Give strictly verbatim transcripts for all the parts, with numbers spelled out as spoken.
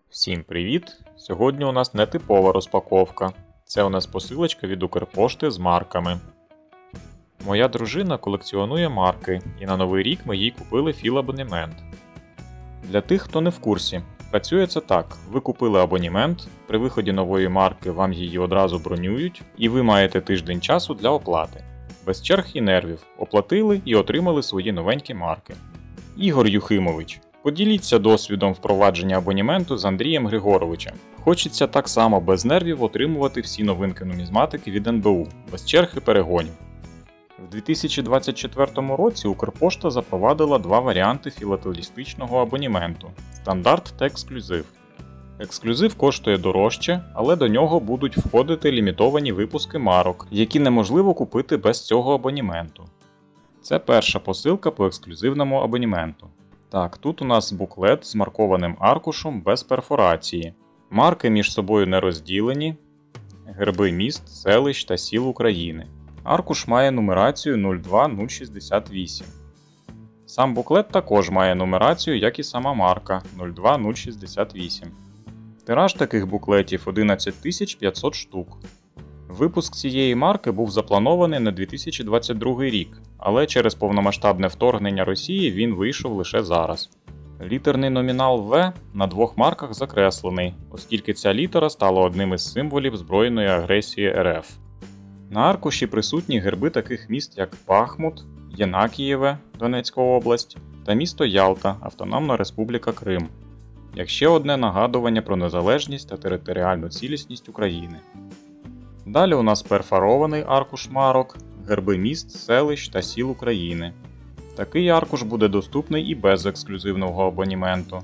Всім привіт! Сьогодні у нас нетипова розпаковка. Це у нас посилочка від Укрпошти з марками. Моя дружина колекціонує марки, і на Новий рік ми їй купили філабонемент. Для тих, хто не в курсі, працює це так. Ви купили абонемент, при виході нової марки вам її одразу бронюють, і ви маєте тиждень часу для оплати. Без черг і нервів. Оплатили і отримали свої новенькі марки. Ігор Юхимович, поділіться досвідом впровадження абонементу з Андрієм Григоровичем. Хочеться так само без нервів отримувати всі новинки нумізматики від ен бе у, без черг і перегонів. В дві тисячі двадцять четвертому році Укрпошта запровадила два варіанти філателістичного абонементу – стандарт та ексклюзив. Ексклюзив коштує дорожче, але до нього будуть входити лімітовані випуски марок, які неможливо купити без цього абонементу. Це перша посилка по ексклюзивному абонементу. Так, тут у нас буклет з маркованим аркушем без перфорації. Марки між собою не розділені. Герби міст, селищ та сіл України. Аркуш має нумерацію нуль два нуль шістдесят вісім. Сам буклет також має нумерацію, як і сама марка нуль два нуль шістдесят вісім. Тираж таких буклетів одинадцять тисяч п'ятсот штук. Випуск цієї марки був запланований на дві тисячі двадцять другий рік, але через повномасштабне вторгнення Росії він вийшов лише зараз. Літерний номінал В на двох марках закреслений, оскільки ця літера стала одним із символів збройної агресії ер еф. На аркуші присутні герби таких міст, як Бахмут, Єнакієве, Донецька область та місто Ялта, Автономна Республіка Крим, як ще одне нагадування про незалежність та територіальну цілісність України. Далі у нас перфорований аркуш марок, герби міст, селищ та сіл України. Такий аркуш буде доступний і без ексклюзивного абонементу.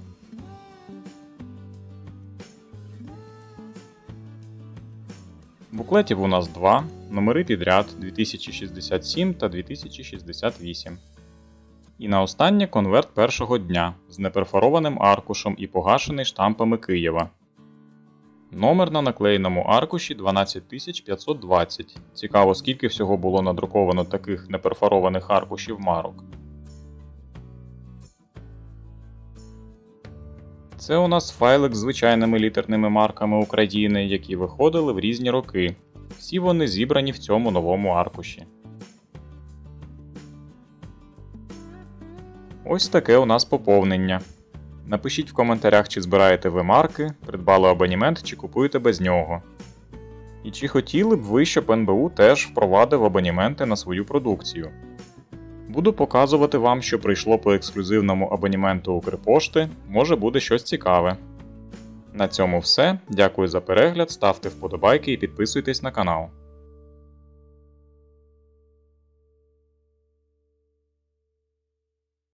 Буклетів у нас два, номери підряд дві тисячі шістдесят сім та дві тисячі шістдесят вісім. І на останнє конверт першого дня з неперфорованим аркушем і погашений штампами Києва. Номер на наклеєному аркуші дванадцять тисяч п'ятсот двадцять. Цікаво, скільки всього було надруковано таких неперфорованих аркушів марок. Це у нас файлик з звичайними літерними марками України, які виходили в різні роки. Всі вони зібрані в цьому новому аркуші. Ось таке у нас поповнення. Напишіть в коментарях, чи збираєте ви марки, придбали абонемент чи купуєте без нього. І чи хотіли б ви, щоб ен бе у теж впровадив абонементи на свою продукцію. Буду показувати вам, що прийшло по ексклюзивному абонементу Укрпошти, може буде щось цікаве. На цьому все, дякую за перегляд, ставте вподобайки і підписуйтесь на канал.